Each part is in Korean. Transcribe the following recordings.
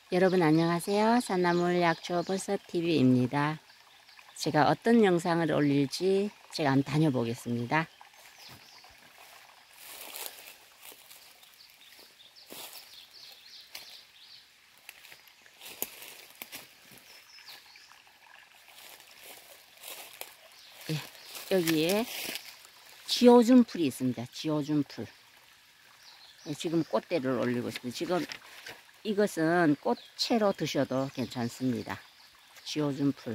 여러분 안녕하세요. 산나물 약초 버섯TV입니다. 제가 어떤 영상을 올릴지 제가 한번 다녀보겠습니다. 예, 여기에 지오준 풀이 있습니다. 지오준 풀. 예, 지금 꽃대를 올리고 있습니다. 지금 이것은 꽃채로 드셔도 괜찮습니다. 지오준 풀.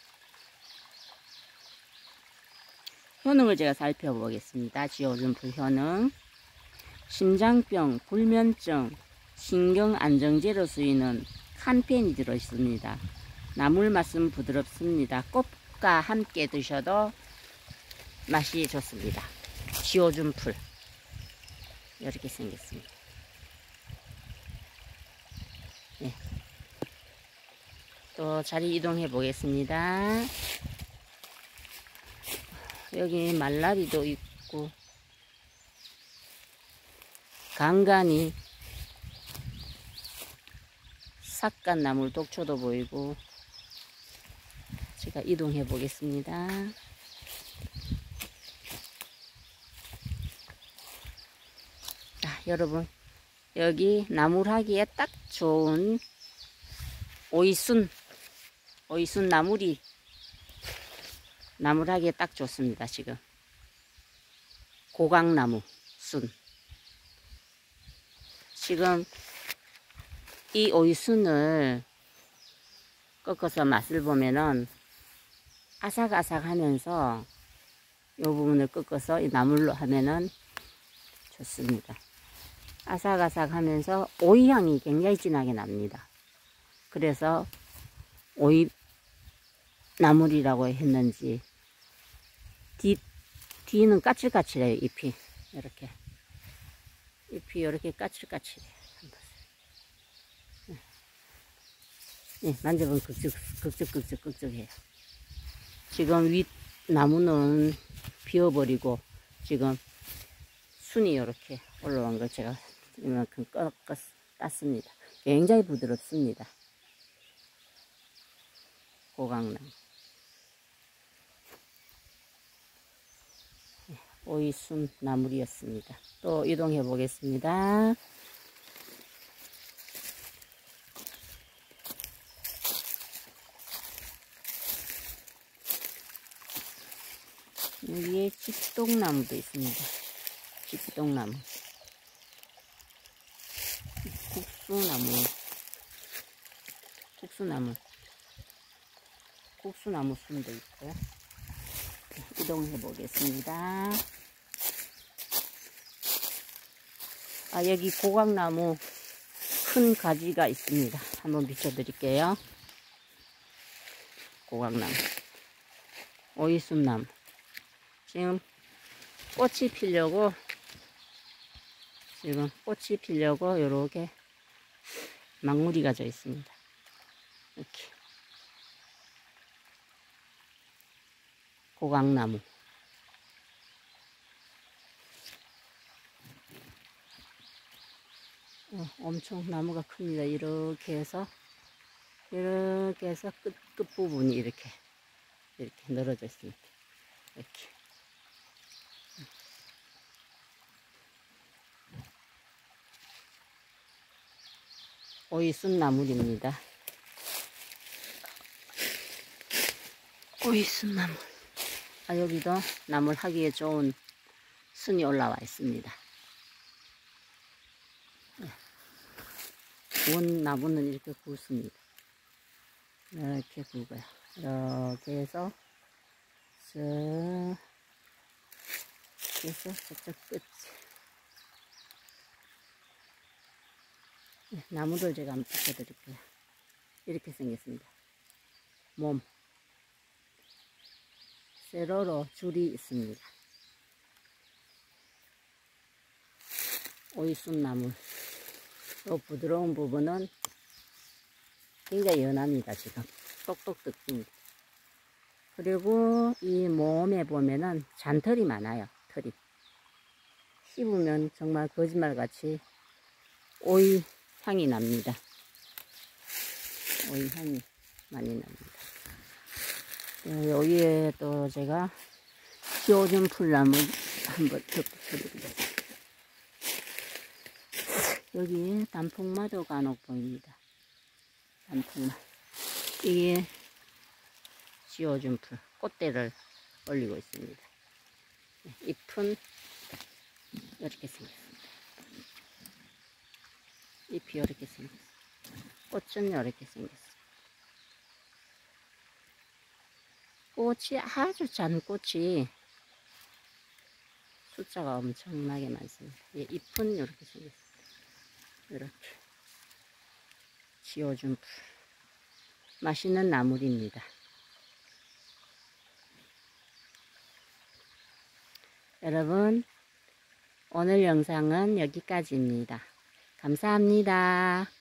효능을 제가 살펴보겠습니다. 지오준 풀 효능. 심장병, 불면증, 신경안정제로 쓰이는 칸펜이 들어있습니다. 나물 맛은 부드럽습니다. 꽃과 함께 드셔도 맛이 좋습니다. 지오준 풀. 이렇게 생겼습니다. 네. 또 자리 이동해 보겠습니다. 여기 말라리도 있고 간간이 삿갓나물 독초도 보이고. 제가 이동해 보겠습니다. 자, 여러분 여기 나물하기에 딱 좋은 오이순 나물이 나물하기에 딱 좋습니다. 지금 고강나무 순. 지금 이 오이순을 꺾어서 맛을 보면은 아삭아삭 하면서 이 부분을 꺾어서 이 나물로 하면은 좋습니다. 아삭아삭 하면서 오이 향이 굉장히 진하게 납니다. 그래서 오이 나물이라고 했는지 뒤는 까칠까칠해요. 잎이 이렇게 까칠까칠해요. 네, 만져보면 극적해요. 지금 윗 나무는 비워버리고 지금 순이 이렇게 올라온 걸 제가 이만큼 땄습니다. 굉장히 부드럽습니다. 고강나무. 네, 오이순 나물이었습니다. 또 이동해 보겠습니다. 여기에 집동나무도 있습니다. 집동나무. 국수나무 순도 있고요. 이동해 보겠습니다. 아, 여기 고강나무 큰 가지가 있습니다. 한번 비춰드릴게요. 고강나무, 오이순나무. 지금 꽃이 피려고 요렇게 망무리가 져 있습니다. 이렇게 고강나무. 엄청 나무가 큽니다. 이렇게 해서 끝부분이 이렇게 늘어져 있습니다. 이렇게. 오이순 나물입니다. 오이순 나물. 아, 여기도 나물 하기에 좋은 순이 올라와 있습니다. 구운 나무는 이렇게 굵습니다. 이렇게 굵어요. 이렇게 해서 저쪽 끝. 나무를 제가 한번 비춰드릴게요. 이렇게 생겼습니다. 몸 세로로 줄이 있습니다. 오이순나물. 또 부드러운 부분은 굉장히 연합니다. 지금 똑똑 뜯깁니다. 그리고 이 몸에 보면은 잔털이 많아요. 털이 씹으면 정말 거짓말같이 오이 향이 납니다. 오이 향이 많이 납니다. 여기에 또 제가 지오준 풀나무 한번 덮어드리겠습니다. 여기 단풍마도 간혹 보입니다. 단풍마. 이게 지오준 풀, 꽃대를 올리고 있습니다. 잎은 이렇게 생겼습니다. 잎이 이렇게 생겼어요. 꽃은 이렇게 생겼어요. 꽃이 아주 잔꽃이 숫자가 엄청나게 많습니다. 잎은 이렇게 생겼어요. 이렇게 지오준 풀, 맛있는 나물입니다. 여러분, 오늘 영상은 여기까지입니다. 감사합니다.